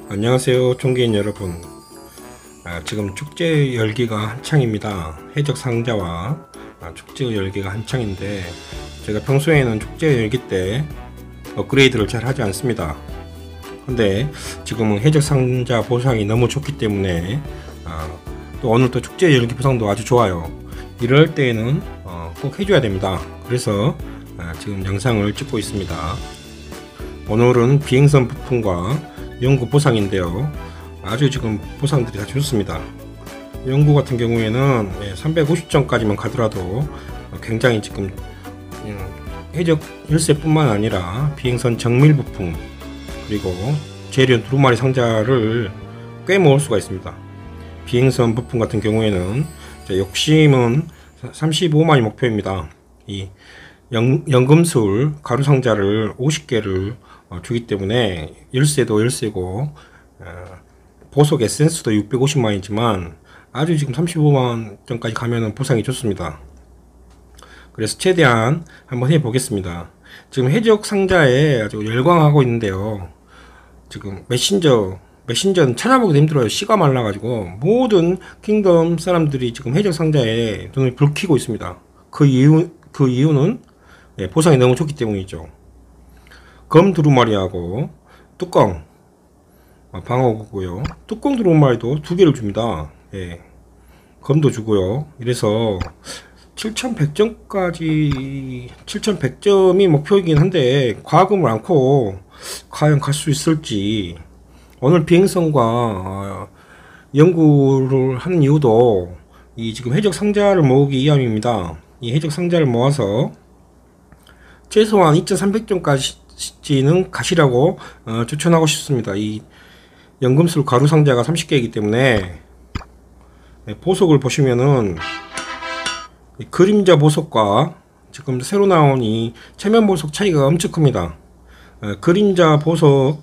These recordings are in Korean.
안녕하세요, 총기인 여러분. 지금 축제 열기가 한창입니다. 해적 상자와 축제 열기가 한창인데, 제가 평소에는 축제 열기 때 업그레이드를 잘 하지 않습니다. 근데 지금은 해적 상자 보상이 너무 좋기 때문에 또 오늘 또 축제 열기 보상도 아주 좋아요. 이럴 때에는 꼭 해줘야 됩니다. 그래서 지금 영상을 찍고 있습니다. 오늘은 비행선 부품과 연구 보상인데요. 아주 지금 보상들이 다 좋습니다. 연구 같은 경우에는 350점까지만 가더라도 굉장히 지금 해적 열쇠뿐만 아니라 비행선 정밀 부품 그리고 재련 두루마리 상자를 꽤 모을 수가 있습니다. 비행선 부품 같은 경우에는 욕심은 35만이 목표입니다. 이 연금술 가루 상자를 50개를 주기 때문에 열쇠도 열쇠고 보석 에센스도 650만이지만 아주 지금 35만점까지 가면은 보상이 좋습니다. 그래서 최대한 한번 해보겠습니다. 지금 해적 상자에 아주 열광하고 있는데요. 지금 메신저는 찾아보기도 힘들어요. 씨가 말라가지고 모든 킹덤 사람들이 지금 해적 상자에 눈을 불키고 있습니다. 그 이유는 보상이 너무 좋기 때문이죠. 검 두루마리하고 뚜껑 방어구고요. 뚜껑 두루마리도 2개를 줍니다. 검도 주고요. 이래서 7100점이 목표이긴 한데 과금을 않고 과연 갈 수 있을지, 오늘 비행선과 연구를 하는 이유도 이 지금 해적 상자를 모으기 위함입니다. 이 해적 상자를 모아서 최소한 2300점까지는 가시라고 추천하고 싶습니다. 이 연금술 가루 상자가 30개이기 때문에 보석을 보시면은 그림자 보석과 지금 새로 나온 이 체면 보석 차이가 엄청 큽니다. 그림자 보석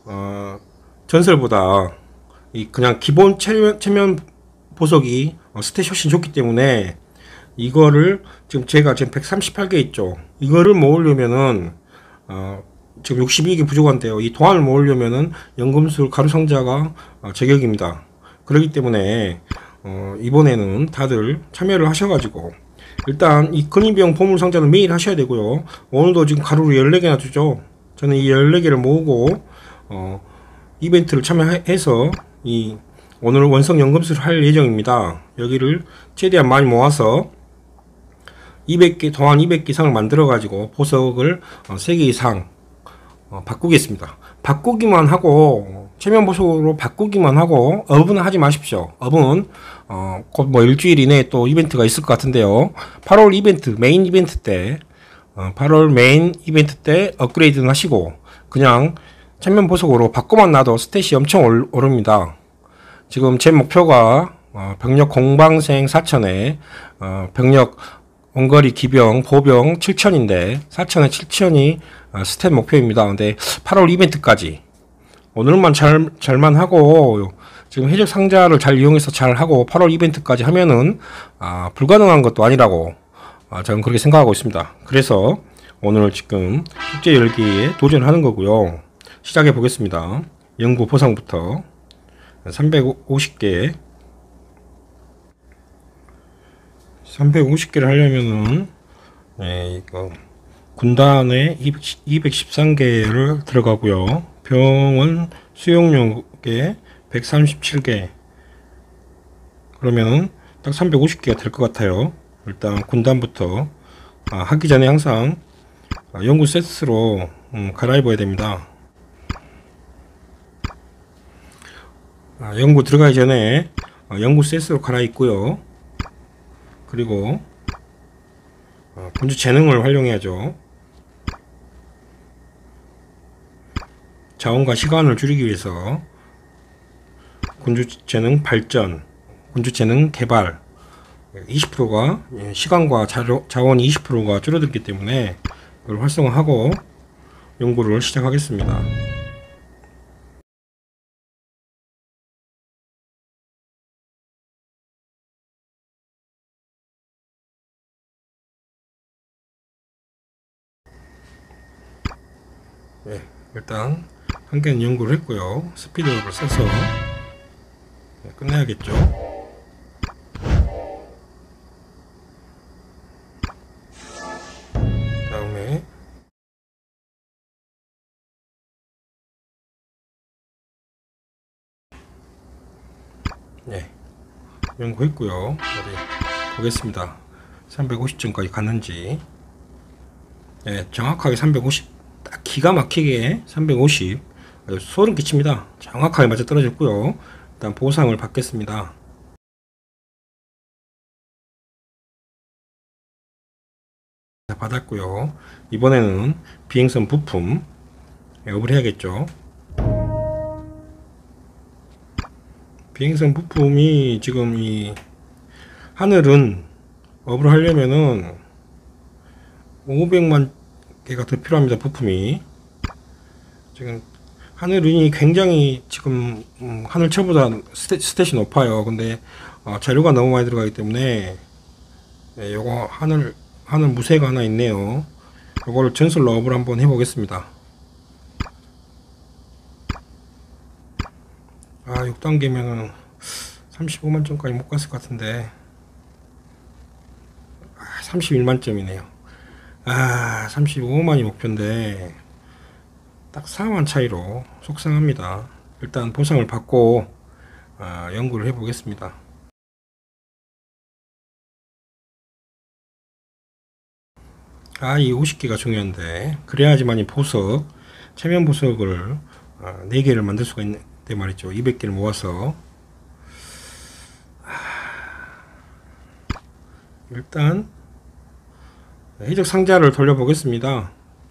전설보다 이 그냥 기본 체면 보석이 스탯이 훨씬 좋기 때문에 이거를 제가 지금 138개 있죠. 이거를 모으려면은 지금 62개 부족한데요. 이 도안을 모으려면은 연금술 가루 상자가 제격입니다. 그렇기 때문에 이번에는 다들 참여를 하셔가지고 일단 이 근위병 보물 상자는 매일 하셔야 되고요. 오늘도 지금 가루를 14개나 주죠. 저는 이 14개를 모으고 이벤트를 참여해서 이 오늘 원성 연금술을 할 예정입니다. 여기를 최대한 많이 모아서 200개, 도안 200개 이상을 만들어 가지고 보석을 3개 이상 바꾸겠습니다. 바꾸기만 하고 체면 보석으로 바꾸기만 하고 업은 하지 마십시오. 업은 곧 뭐 일주일 이내에 또 이벤트가 있을 것 같은데요. 8월 이벤트 메인 이벤트 때 8월 메인 이벤트 때 업그레이드는 하시고 그냥 체면 보석으로 바꿔만 놔도 스탯이 엄청 오릅니다. 지금 제 목표가 병력 공방생 4000에 병력 원거리 기병 보병 7000인데 4000에 7000이 스탯 목표입니다. 근데 8월 이벤트까지 오늘만 잘만 하고 지금 해적 상자를 잘 이용해서 잘 하고 8월 이벤트까지 하면은 불가능한 것도 아니라고 저는 그렇게 생각하고 있습니다. 그래서 오늘 지금 축제 열기에 도전하는 거고요. 시작해 보겠습니다. 연구 보상부터 350개를 하려면은 이거 군단에 213개를 들어가고요. 병은 수용료에 137개. 그러면은 딱 350개가 될 것 같아요. 일단 군단부터 하기 전에 항상 연구 세트로 갈아입어야 됩니다. 연구 들어가기 전에 연구 세트로 갈아입고요. 그리고 군주 재능을 활용해야죠. 자원과 시간을 줄이기 위해서 군주 재능 발전, 군주 재능 개발 20%가 시간과 자원이 20%가 줄어들기 때문에 그걸 활성화하고 연구를 시작하겠습니다. 일단 한 개는 연구를 했고요. 스피드업을 써서 끝내야겠죠. 다음에 연구했고요. 어디 보겠습니다. 350점까지 갔는지. 정확하게 350, 딱 기가 막히게 350, 아주 소름 끼칩니다. 정확하게 맞아 떨어졌고요. 일단 보상을 받겠습니다. 받았고요. 이번에는 비행선 부품 업을 해야겠죠. 비행선 부품이 지금 이 하늘은 업을 하려면은 500만 개가 더 필요합니다. 부품이 지금 하늘은이 굉장히 지금 하늘처보다 스탯이 높아요. 근데 재료가 너무 많이 들어가기 때문에 요거 하늘 무쇠가 하나 있네요. 요거를 전설로 업을 한번 해보겠습니다. 6단계면은 35만 점까지 못 갔을 것 같은데 31만 점이네요. 35만이 목표인데 딱 4만 차이로 속상합니다. 일단 보상을 받고 연구를 해 보겠습니다. 이 50개가 중요한데 그래야지만 이 보석, 체면 보석을 4개를 만들 수가 있는데 말이죠. 200개를 모아서 일단 해적 상자를 돌려보겠습니다.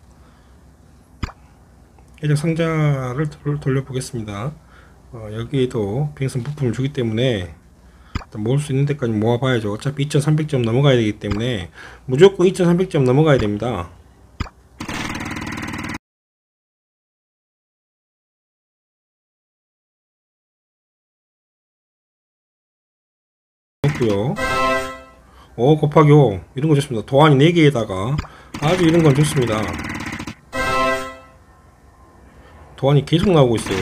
해적 상자를 돌려보겠습니다. 여기에도 비행선 부품을 주기 때문에 모을 수 있는 데까지 모아봐야죠. 어차피 2300점 넘어가야 되기 때문에 무조건 2300점 넘어가야 됩니다. 없고요. 곱하기 5 이런 거 좋습니다. 도안이 4개에다가 아주 이런 건 좋습니다. 도안이 계속 나오고 있어요.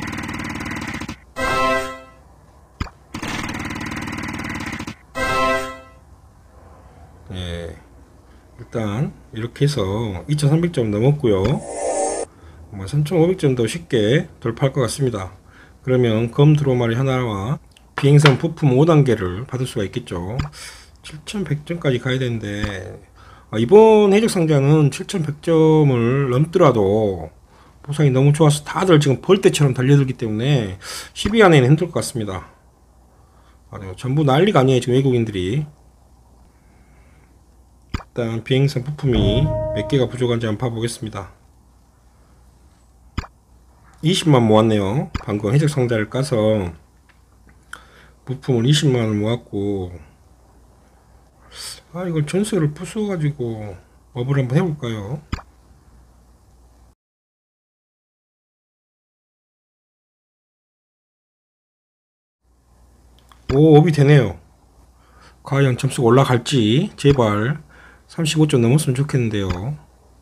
일단 이렇게 해서 2300점 넘었고요. 3500점도 쉽게 돌파할 것 같습니다. 그러면 검 드로마리 하나와 비행선 부품 5단계를 받을 수가 있겠죠. 7100점까지 가야 되는데 이번 해적 상자는 7100점을 넘더라도 보상이 너무 좋아서 다들 지금 벌떼처럼 달려들기 때문에 10위 안에는 힘들 것 같습니다. 전부 난리가 아니에요 지금 외국인들이. 일단 비행선 부품이 몇 개가 부족한지 한번 봐보겠습니다. 20만 모았네요. 방금 해적 상자를 까서 부품을 20만을 모았고 이걸 전설을 부숴가지고 업을 한번 해볼까요? 업이 되네요. 과연 점수가 올라갈지 제발 35점 넘었으면 좋겠는데요.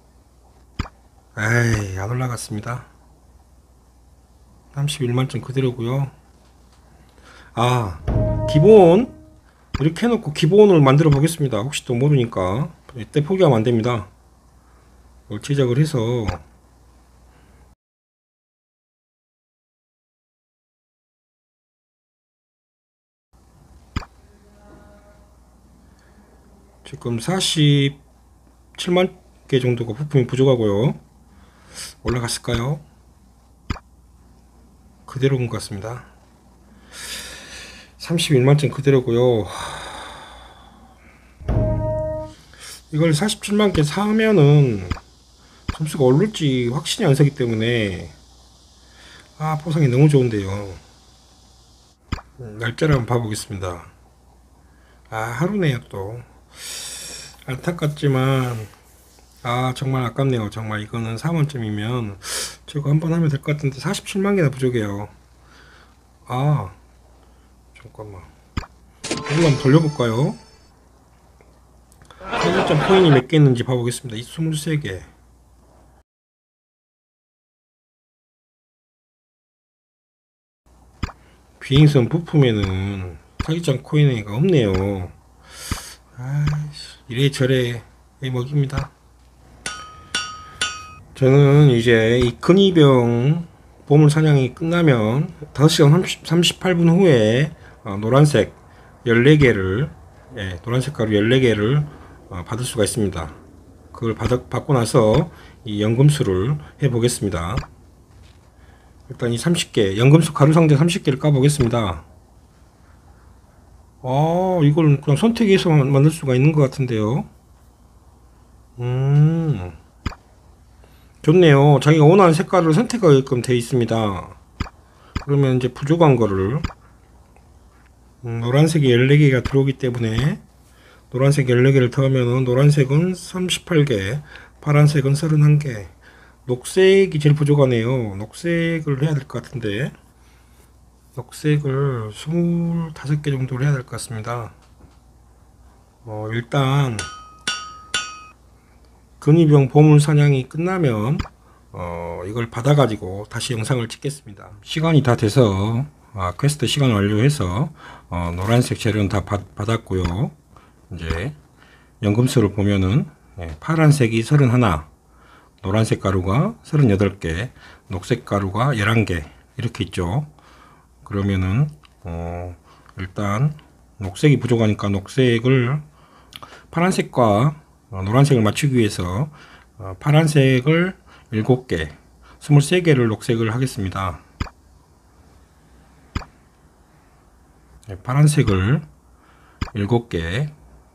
안 올라갔습니다. 31만점 그대로고요. 기본 이렇게 해놓고 기본을 만들어 보겠습니다. 혹시 또 모르니까 이때 포기하면 안됩니다. 이걸 제작을 해서 지금 47만 개 정도가 부품이 부족하고요. 올라갔을까요? 그대로 온 것 같습니다. 31만점 그대로고요. 이걸 47만 개 사면은 점수가 오를지 확신이 안 서기 때문에 보상이 너무 좋은데요. 날짜를 한번 봐보겠습니다. 하루네요. 또 안타깝지만 정말 아깝네요. 정말 이거는 4만점이면 저거 한번 하면 될 것 같은데 47만 개나 부족해요. 잠깐만 이거 한번 돌려볼까요? 선물점 코인이 몇 개 있는지 봐보겠습니다. 23개 비행선 부품에는 사기장 코인가 없네요. 이래저래 먹입니다. 저는 이제 이 근위병 보물 사냥이 끝나면 5시간 38분 후에 노란색 14개를 노란색 가루 14개를 받을 수가 있습니다. 그걸 받고 나서 이 연금술을 해 보겠습니다. 일단 이 30개 연금술 가루 상자 30개를 까 보겠습니다. 이걸 그냥 선택해서 만들 수가 있는 것 같은데요. 좋네요. 자기가 원하는 색깔을 선택하게끔 되어 있습니다. 그러면 이제 부족한 거를 노란색이 14개가 들어오기 때문에 노란색 14개를 더하면 노란색은 38개, 파란색은 31개, 녹색이 제일 부족하네요. 녹색을 해야 될 것 같은데 녹색을 25개 정도를 해야 될 것 같습니다. 일단 근위병 보물 사냥이 끝나면 이걸 받아 가지고 다시 영상을 찍겠습니다. 시간이 다 돼서 퀘스트 시간 완료해서 노란색 재료는 다 받았고요. 이제 연금술을 보면은 파란색이 31, 노란색 가루가 38개, 녹색 가루가 11개 이렇게 있죠. 그러면은 일단 녹색이 부족하니까 녹색을 파란색과 노란색을 맞추기 위해서 파란색을 7개, 23개를 녹색을 하겠습니다. 파란색을 7개,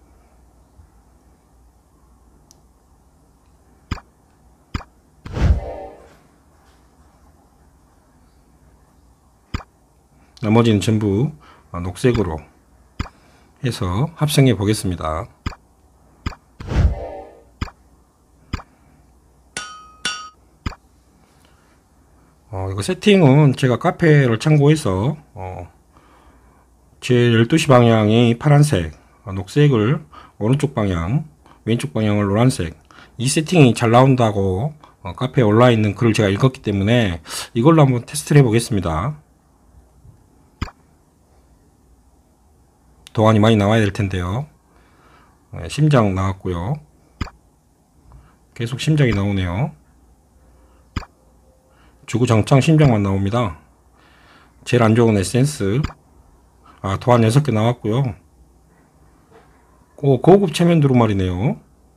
나머지는 전부 녹색으로 해서 합성해 보겠습니다. 이거 세팅은 제가 카페를 참고해서 제 12시 방향이 파란색, 녹색을 오른쪽 방향, 왼쪽 방향을 노란색, 이 세팅이 잘 나온다고 카페에 올라와 있는 글을 제가 읽었기 때문에 이걸로 한번 테스트를 해 보겠습니다. 도안이 많이 나와야 될 텐데요. 심장 나왔고요. 계속 심장이 나오네요. 주구장창 심장만 나옵니다. 제일 안 좋은 에센스 도안 6개 나왔고요. 고급 체면 두루마리네요.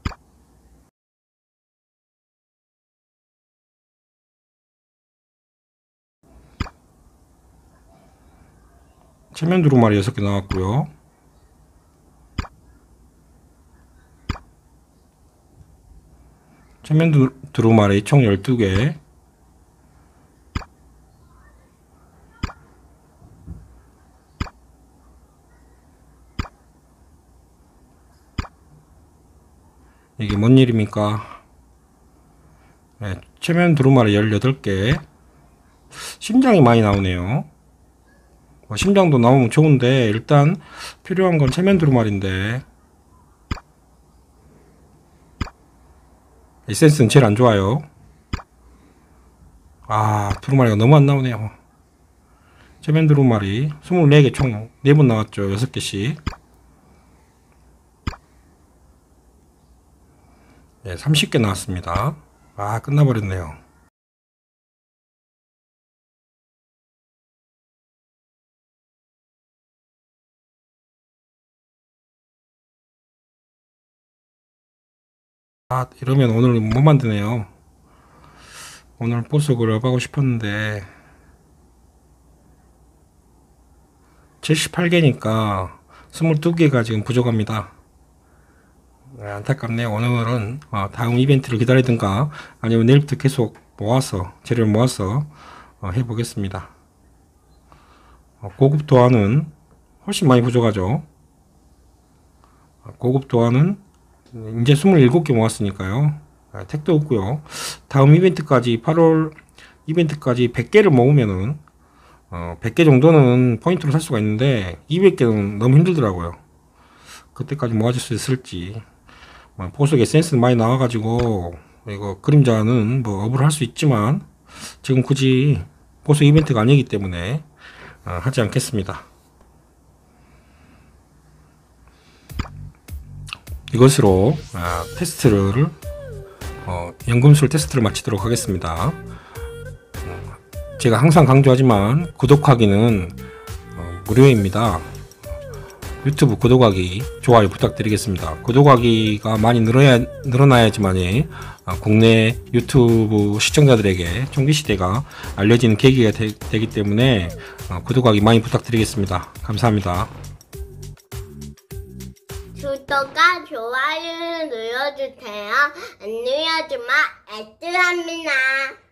체면 두루마리 6개 나왔고요. 체면 두루마리 총 12개, 이게 뭔 일입니까? 체면 두루마리 18개, 심장이 많이 나오네요. 심장도 나오면 좋은데 일단 필요한 건 체면 두루마리인데 에센스는 제일 안 좋아요. 두루마리가 너무 안 나오네요. 체면 두루마리 24개 총 4번 나왔죠. 6개씩. 30개 나왔습니다. 끝나버렸네요. 이러면 오늘 못 만드네요. 오늘 보석을 업하고 싶었는데 78개니까 22개가 지금 부족합니다. 안타깝네요. 오늘은 다음 이벤트를 기다리든가 아니면 내일부터 계속 모아서 재료를 모아서 해보겠습니다. 고급 도안은 훨씬 많이 부족하죠. 고급 도안은 이제 27개 모았으니까요. 택도 없고요. 다음 이벤트까지 8월 이벤트까지 100개를 모으면은 100개 정도는 포인트로 살 수가 있는데 200개는 너무 힘들더라고요. 그때까지 모아질 수 있을지. 보석 에센스 많이 나와가지고 이거 그림자는 업을 할 수 있지만 지금 굳이 보석 이벤트가 아니기 때문에 하지 않겠습니다. 이것으로 테스트를 연금술 테스트를 마치도록 하겠습니다. 제가 항상 강조하지만 구독하기는 무료입니다. 유튜브 구독하기, 좋아요 부탁드리겠습니다. 구독하기가 많이 늘어나야지만이 국내 유튜브 시청자들에게 총기시대가 알려지는 계기가 되기 때문에 구독하기 많이 부탁드리겠습니다. 감사합니다. 구독과 좋아요를 눌러주세요. 안녕하지만 애들합니다.